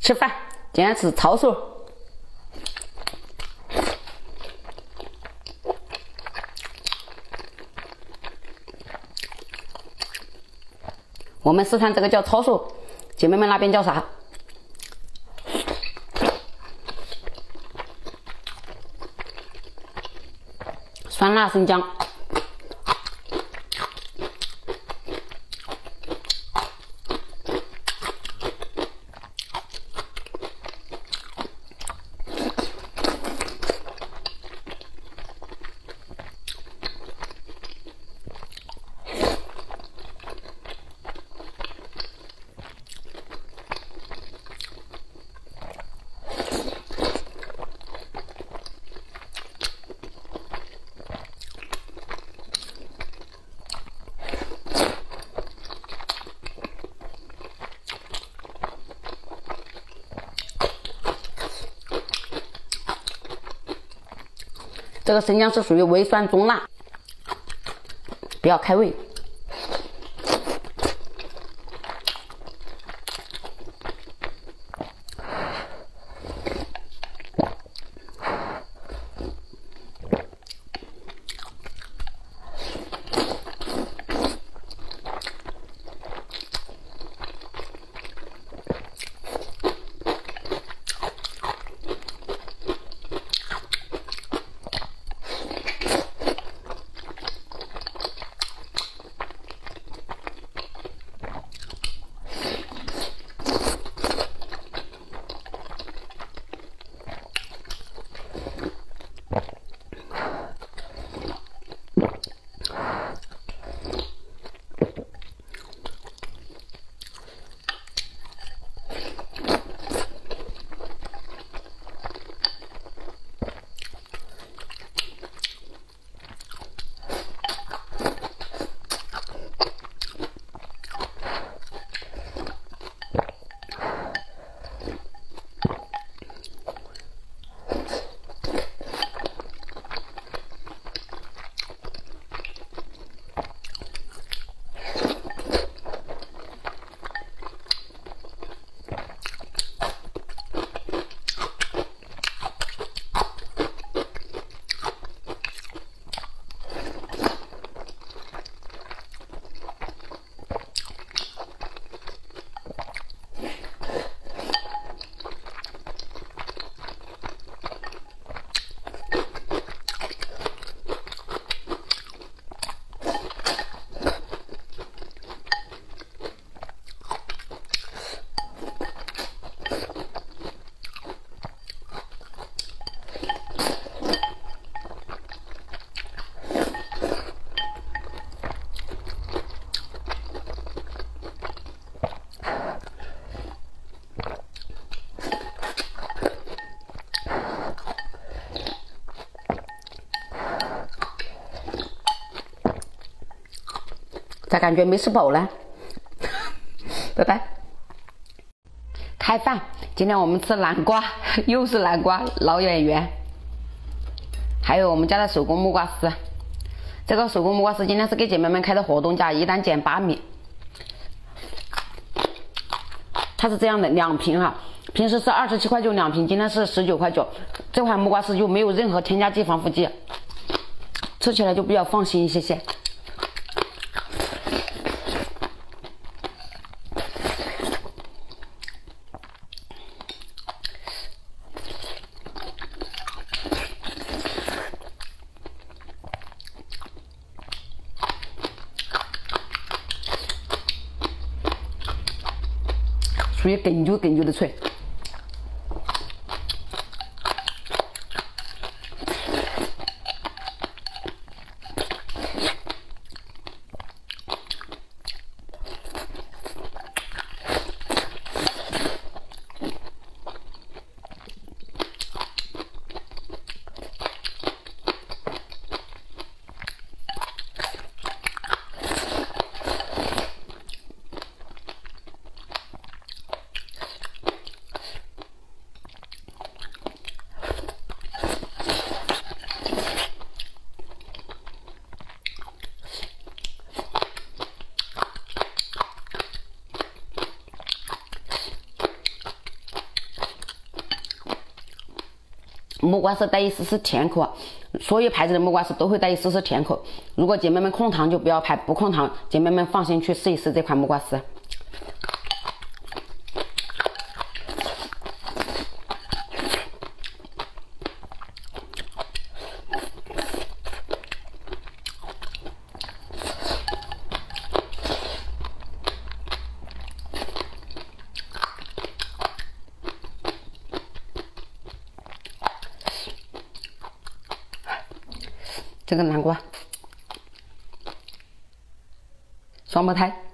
吃饭，今天吃抄手。我们四川这个叫抄手，姐妹们那边叫啥？酸辣生姜。这个生姜是属于微酸中辣，不要开胃。咋感觉没吃饱呢？拜拜。开饭，今天我们吃南瓜，又是南瓜，老演员。还有我们家的手工木瓜丝，这个手工木瓜丝今天是给姐妹们开的活动价，一单减8米。它是这样的，2瓶哈，平时是27块92瓶，今天是19块9。这款木瓜丝就没有任何添加剂、防腐剂，吃起来就比较放心一些。属于哏啾的脆。 木瓜丝带一丝丝甜口，所有牌子的木瓜丝都会带一丝丝甜口。如果姐妹们控糖就不要拍，不控糖姐妹们放心去试一试这款木瓜丝。这个南瓜，双胞胎。